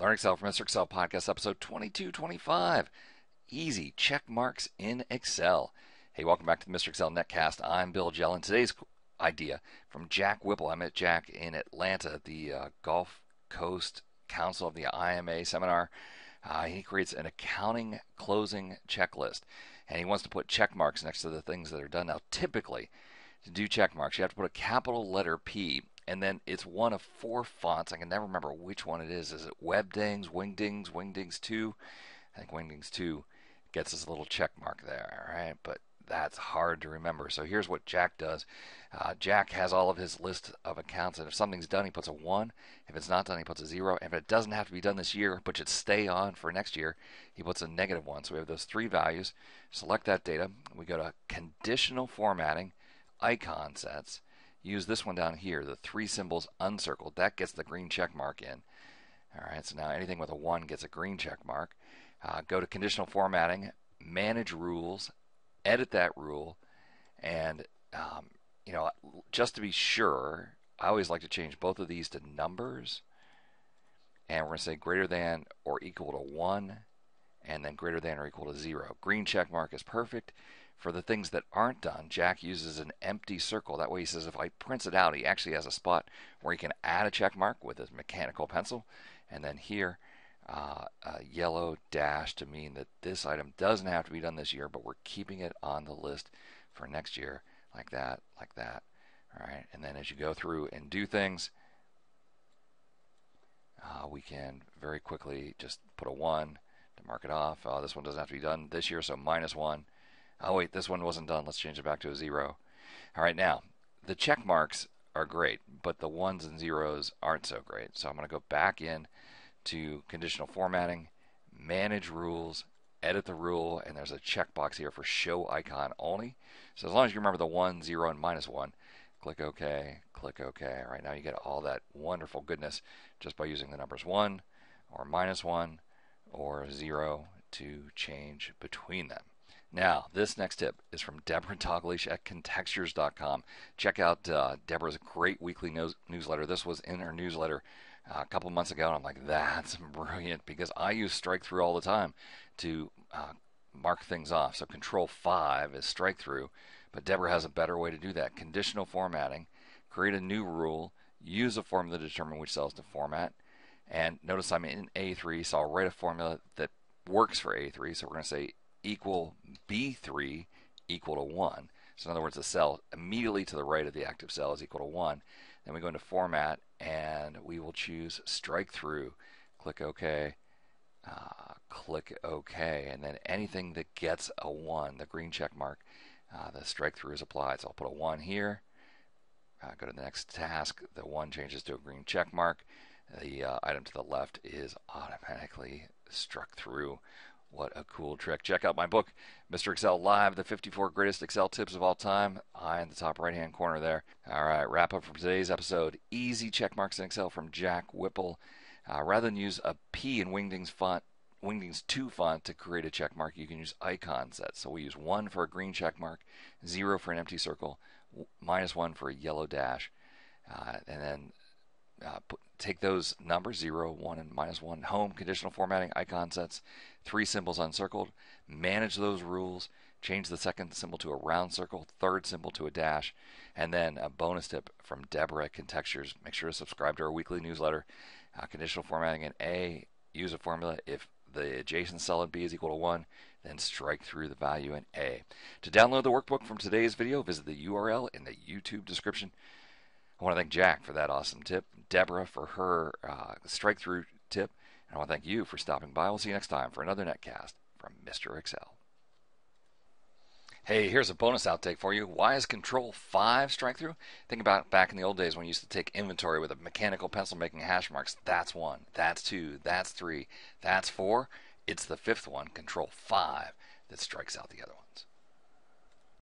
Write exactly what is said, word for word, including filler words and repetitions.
Learn Excel from Mister Excel Podcast, episode twenty-two twenty-five. Easy check marks in Excel. Hey, welcome back to the Mister Excel Netcast. I'm Bill Jellin. Today's idea from Jack Whipple. I met Jack in Atlanta at the uh, Gulf Coast Council of the I M A seminar. Uh, he creates an accounting closing checklist, and he wants to put check marks next to the things that are done. Now, typically, to do check marks, you have to put a capital letter P, and then it's one of four fonts. I can never remember which one it is. Is it Webdings, Wingdings, Wingdings two? I think Wingdings two gets us a little check mark there, all right? But that's hard to remember. So here's what Jack does. Uh, Jack has all of his list of accounts, and if something's done, he puts a one. If it's not done, he puts a zero. If it doesn't have to be done this year, but should stay on for next year, he puts a negative one. So we have those three values. Select that data. We go to conditional formatting, icon sets. Use this one down here, the three symbols uncircled. That gets the green check mark in. All right, so now anything with a one gets a green check mark. Uh, go to conditional formatting, manage rules, edit that rule, and um, you know, just to be sure, I always like to change both of these to numbers, and we're going to say greater than or equal to one, and then greater than or equal to zero. Green check mark is perfect. For the things that aren't done, Jack uses an empty circle. That way he says if I prints it out, he actually has a spot where he can add a check mark with his mechanical pencil, and then here uh, a yellow dash to mean that this item doesn't have to be done this year, but we're keeping it on the list for next year, like that, like that. All right, and then as you go through and do things, uh, we can very quickly just put a one to mark it off. Oh, this one doesn't have to be done this year, so minus one. Oh wait, this one wasn't done. Let's change it back to a zero. All right, now the check marks are great, but the ones and zeros aren't so great. So I'm going to go back in to conditional formatting, manage rules, edit the rule, and there's a checkbox here for show icon only. So as long as you remember the one, zero, and minus one, click OK, click OK. All right, now you get all that wonderful goodness just by using the numbers one or minus one or zero to change between them. Now, this next tip is from Debra Dalgleish at Contextures dot com. Check out uh, Debra's great weekly news newsletter. This was in her newsletter uh, a couple months ago, and I'm like, that's brilliant, because I use Strikethrough all the time to uh, mark things off. So Control five is Strikethrough, but Debra has a better way to do that. Conditional formatting, create a new rule, use a formula to determine which cells to format, and notice I'm in A three, so I'll write a formula that works for A three. So we're going to say equal B three equal to one. So in other words, the cell immediately to the right of the active cell is equal to one. Then we go into format, and we will choose strike through. Click OK. Uh, click OK. And then anything that gets a one, the green check mark, uh, the strike through is applied. So I'll put a one here. Uh, go to the next task. The one changes to a green check mark. The uh, item to the left is automatically struck through. What a cool trick. Check out my book, Mister Excel Live, the fifty-four Greatest Excel Tips of All Time. I in the top right-hand corner there. All right, wrap up from today's episode. Easy check marks in Excel from Jack Whipple. Uh, rather than use a P in Wingdings font, Wingdings two font to create a check mark, you can use icon sets. So we use one for a green check mark, zero for an empty circle, minus one for a yellow dash, uh, and then Uh, put, take those numbers, zero, one, and minus one, home, conditional formatting, icon sets, three symbols uncircled, manage those rules, change the second symbol to a round circle, third symbol to a dash, and then a bonus tip from Debra at Contextures. Make sure to subscribe to our weekly newsletter. Uh, conditional formatting in A, use a formula. If the adjacent cell in B is equal to one, then strike through the value in A. To download the workbook from today's video, visit the U R L in the YouTube description. I want to thank Jack for that awesome tip, Debra for her uh, strike-through tip, and I want to thank you for stopping by. We'll see you next time for another netcast from Mister Excel. Hey, here's a bonus outtake for you. Why is Control five strike-through? Think about back in the old days when you used to take inventory with a mechanical pencil making hash marks. That's one, that's two, that's three, that's four. It's the fifth one, Control five, that strikes out the other ones.